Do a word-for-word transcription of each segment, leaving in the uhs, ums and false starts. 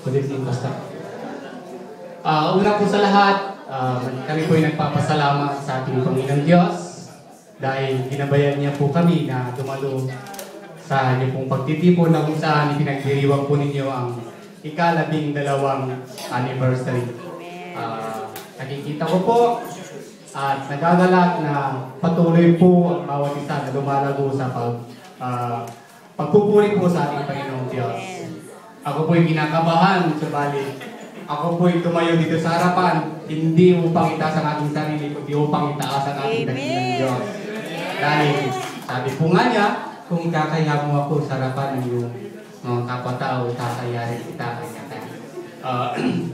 Good evening, Pastor. Uh, una po sa lahat, uh, kami po ay nagpapasalamat sa ating Panginoong Diyos dahil ginabayan niya po kami na dumalo sa inyo pong pagtitipon na kung saan ipinagdiriwang po ninyo ang ikalabing dalawang anniversary. Uh, nakikita ko po at nagagalak na patuloy po ang bawat isa na lumalago sa pag, uh, pagpupuri po sa ating Panginoong Diyos. Ako po'y kinakabahan, subalit ako po'y tumayo dito sa harapan, hindi upang itaas ang ating sarili, kundi upang itaas ang ating dakilang Diyos. Dahil sabi po nga niya, kung ikakaya mo ako sa harapan ng iyong mga kapatao, kakayarin kita kanya kanya. Uh,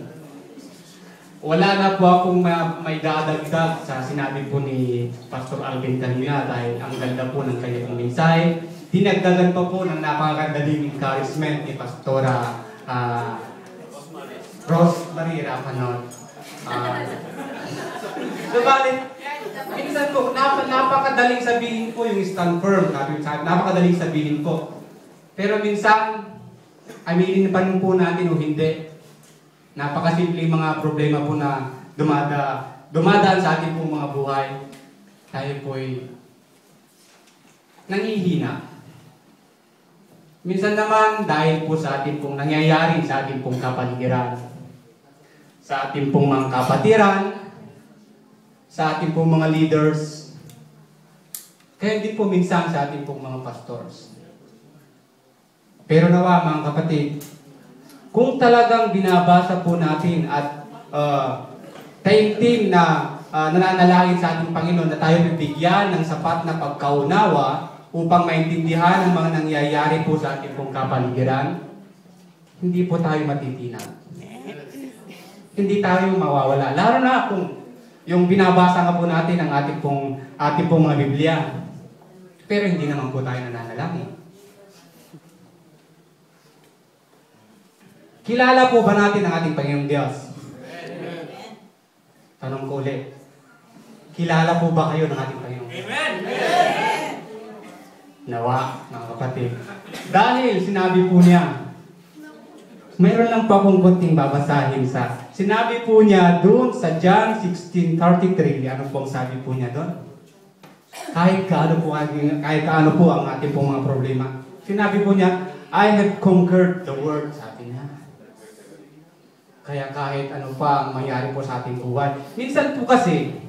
wala na po akong ma may dadagdag sa sinabi po ni Pastor Alvin kanina dahil ang ganda po ng kanyang mensahe. Dinagdagan pa po ng napakagandang encouragement ni Pastora uh, Rosemary Rapanon. Uh, Subalit, minsan po, nap napakadaling sabihin po yung stand firm. Napakadaling sabihin po. Pero minsan, aminin pa rin po natin o hindi. Napakasimple mga problema po na dumada, dumadaan sa ating pong mga buhay. Tayo po'y nangihina. Minsan naman, dahil po sa ating pong nangyayari sa ating pong kapaligiran, sa ating pong mga kapatiran, sa ating pong mga leaders, kaya din po minsan sa ating pong mga pastors. Pero nawa mga kapatid, kung talagang binabasa po natin at uh, taimtim na uh, nananalangin sa ating Panginoon na tayo bibigyan ng sapat na pagkaunawa upang maintindihan ang mga nangyayari po sa ating pong kapaligiran, hindi po tayo matitinag. Hindi tayo mawawala. Lalo na kung yung binabasa nga po natin ang ating pong, ating pong mga Biblia. Pero hindi naman po tayo nananalangin. Kilala po ba natin ang ating Panginoong Diyos? Tanong ko ulit. Kilala po ba kayo ng ating Panginoong Diyos? Amen! Nawa, mga kapatid. Dahil sinabi po niya, mayroon lang po akong kunting babasahin sa, sinabi po niya doon sa John sixteen thirty-three, ano pong sabi po niya doon? Kahit kaano po, kahit kaano po ang ating pong mga problema. Sinabi po niya, I have conquered the world, sabi niya. Kaya kahit ano pa ang mangyari po sa ating buhay. Minsan po kasi,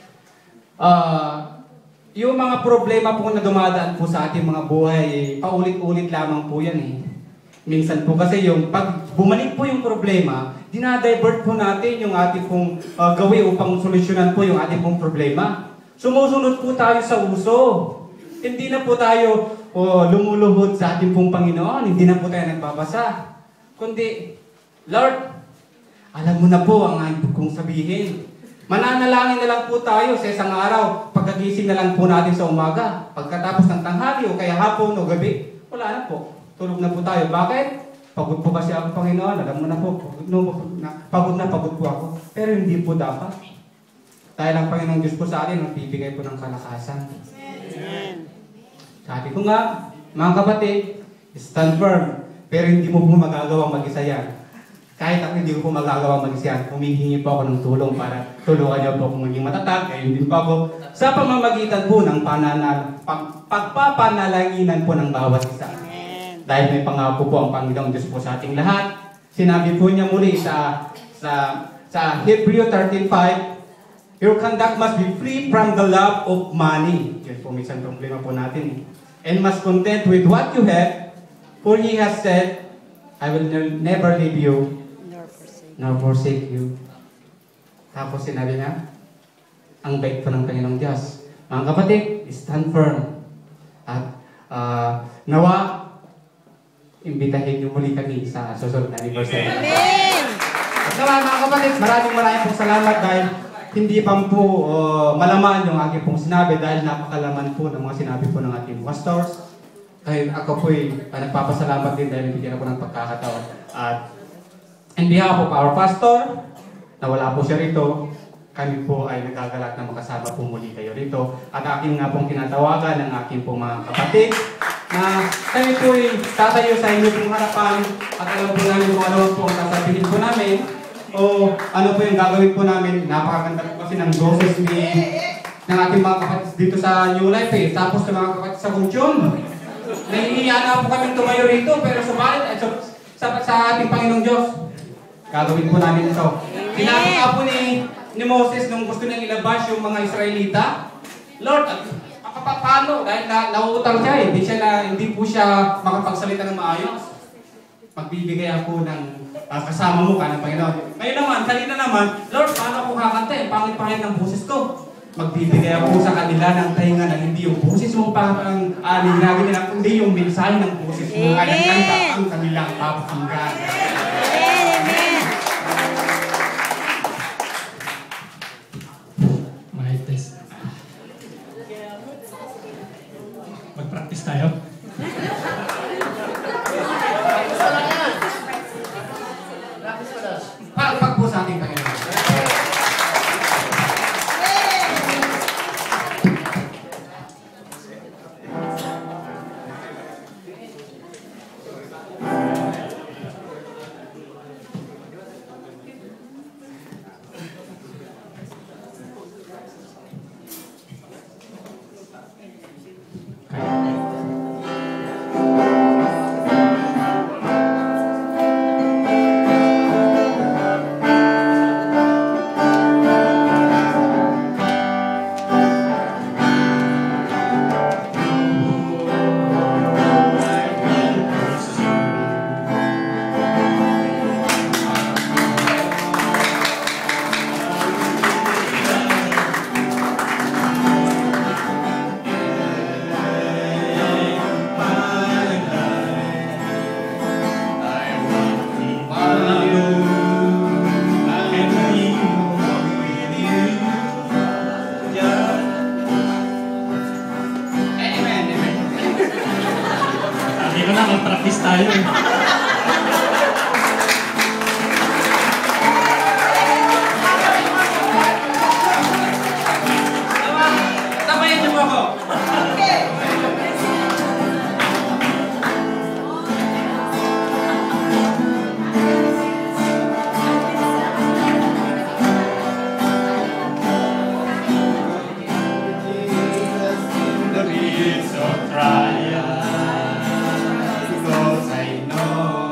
uh, yung mga problema po na dumadaan po sa ating mga buhay, paulit-ulit lamang po yan eh. Minsan po kasi yung pag bumalik po yung problema, dinadivert po natin yung ating pong uh, gawin upang solusyonan po yung ating pong problema. Sumusunod po tayo sa uso. Hindi na po tayo oh, lumuluhod sa ating pong Panginoon. Hindi na po tayo nagbabasa. Kundi, Lord, alam mo na po ang ibig kong sabihin. Mananalangin na lang po tayo sa isang araw. Pagkagising na lang po natin sa umaga. Pagkatapos ng tanghali o kaya hapon o gabi, wala na po. Tulog na po tayo. Bakit? Pagod po kasi ako, Panginoon. Alam mo na po, pagod, no, pagod na pagod po ako. Pero hindi po dapat. Dahil ang Panginoong Diyos po sa atin, magbibigay po ng kalakasan. Amen. Sabi ko nga, mga kapatid, stand firm. Pero hindi mo po magagawang mag-isa yan. Kahit ako hindi ko po magagawa mag-isyan, humihingi po ako ng tulong para tulungan niyo po kung maging matatag. Kaya hindi po ako sa pamamagitan po ng pananal, pag, pagpapanalanginan po ng bawat isa. Amen. Dahil may pangako po ang Panginoong Diyos po sa ating lahat. Sinabi po niya muli sa sa sa Hebrew thirteen five, your conduct must be free from the love of money. Yan po minsan problema po natin. And must content with what you have, for He has said, I will never leave you nor forsake you. Tapos sinabi niya, ang bait po ng Panginoong Diyos. Mga kapatid, stand firm. At uh, nawa, imbitahin niyo muli kami sa susunod na anniversary. Amen! At nawa mga kapatid, maraming maraming pong salamat dahil hindi pa po uh, malaman yung aking pong sinabi dahil napakalaman po ng mga sinabi po ng ating pastors. Kaya ako po'y uh, nagpapasalamat din dahil bigyan ako ng pagkakataon. At in behalf of our pastor, na wala po siya rito, kami po ay nagagalak na makasama po muli kayo rito. At akin nga pong tinatawagan ng aking pong mga kapatid na kami po ay tatayo sa inyo pong harapan at alam po namin kung ano po ang sasabihin po namin o ano po yung gagawin po namin. Napakaganda po kasi ng boses ni ng ating mga kapatid dito sa New Life eh. Tapos sa mga kapatid sa Kuchon. Nahihiya na po kami tumayo rito pero subalit sa, sa, sa ating Panginoong Diyos. Gagawin po namin ito. Sinabi nga po ni, ni Moses nung gusto niyang ilabas yung mga Israelita, Lord, pa paano? Dahil na, nauutang siya eh. Hindi, siya na, hindi po siya makapagsalita ng maayos. Magbibigay ako ng uh, kasama mo ka ng Panginoon. Ngayon naman, kanina naman, Lord, paano ako kakanta eh? Pangit-pangit ng boses ko. Magbibigay ako sa kanila ng tainga na hindi yung boses mo parang alinagin nila, kundi yung mensahe ng boses mo. Kaya kanta ang kanilang papakinggan. Mag-practice tayo. Palpak po sa ating Panginoon. Hindi ko na, mag-practice tayo eh. Sabayin niyo po ako. The midst of trial, Because I know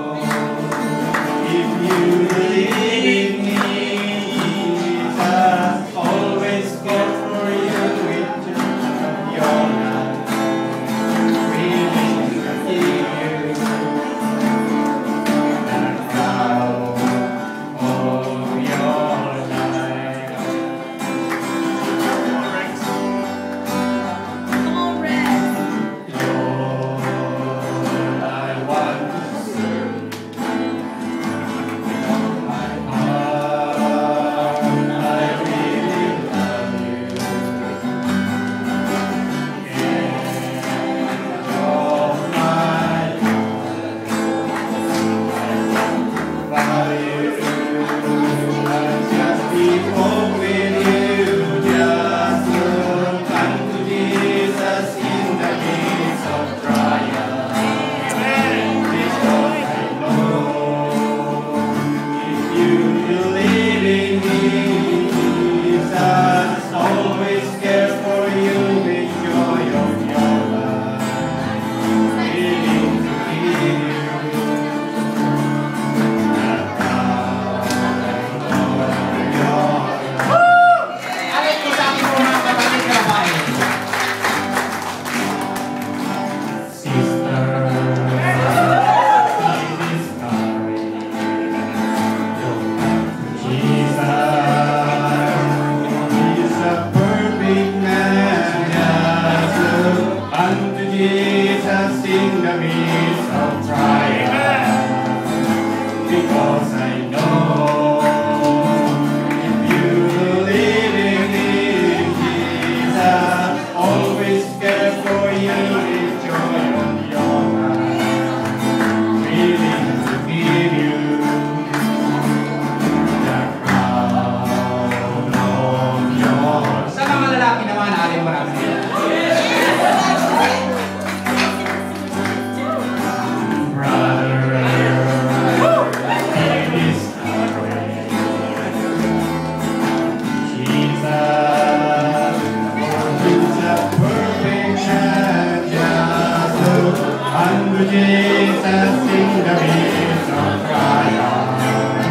Jesus in the midst of trials.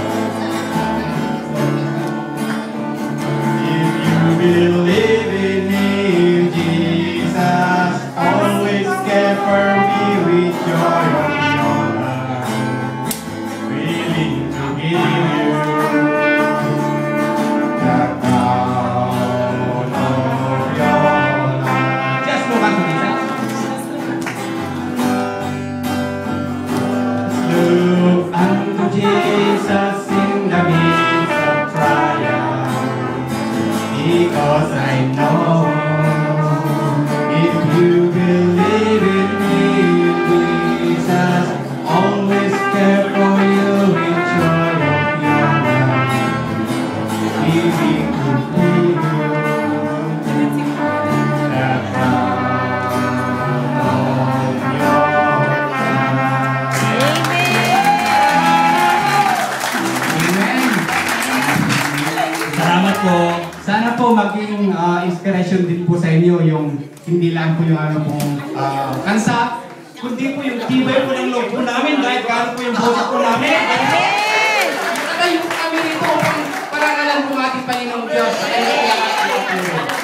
If you believe in Him, Jesus always care for me with joy of your life, willing to give you the crown of your life. Just look at Jesus. Look unto Jesus in the midst of trials, because I know if you believe in me, Jesus always care for you with joy of your life, giving to you the crown of your life. Amen. Salamat po. Sana po maging ah, inspiration din po sa inyo yung hindi lang po yung ano pong ah, kansa, kundi po yung tibay po ng loob po namin dahil gaano po yung boses po namin. Amen! Tayo po kami rito upang parangalan po ating Panginoong Diyos sa kanyang lahat.